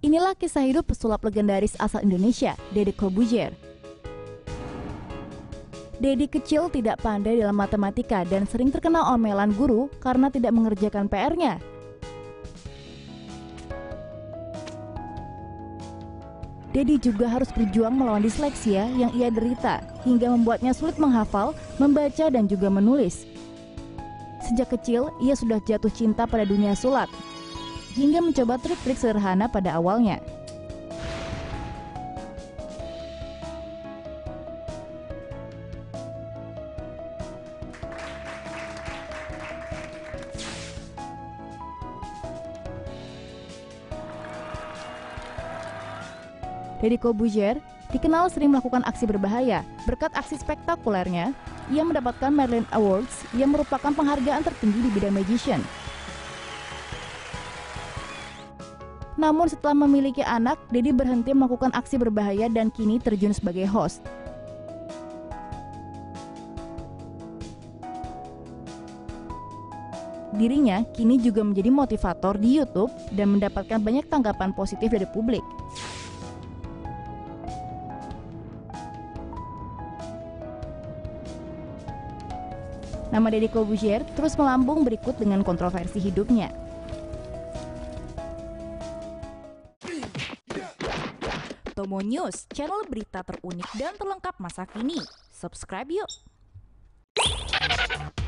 Inilah kisah hidup pesulap legendaris asal Indonesia, Deddy Corbuzier. Deddy kecil tidak pandai dalam matematika dan sering terkena omelan guru karena tidak mengerjakan PR-nya. Deddy juga harus berjuang melawan disleksia yang ia derita, hingga membuatnya sulit menghafal, membaca, dan juga menulis. Sejak kecil, ia sudah jatuh cinta pada dunia sulap, hingga mencoba trik-trik sederhana pada awalnya. Deddy Corbuzier dikenal sering melakukan aksi berbahaya. Berkat aksi spektakulernya, ia mendapatkan Merlin Awards yang merupakan penghargaan tertinggi di bidang magician. Namun setelah memiliki anak, Deddy berhenti melakukan aksi berbahaya dan kini terjun sebagai host. Dirinya kini juga menjadi motivator di YouTube dan mendapatkan banyak tanggapan positif dari publik. Nama Deddy Corbuzier terus melambung berikut dengan kontroversi hidupnya. Tomo News, channel berita terunik dan terlengkap masa kini. Subscribe yuk!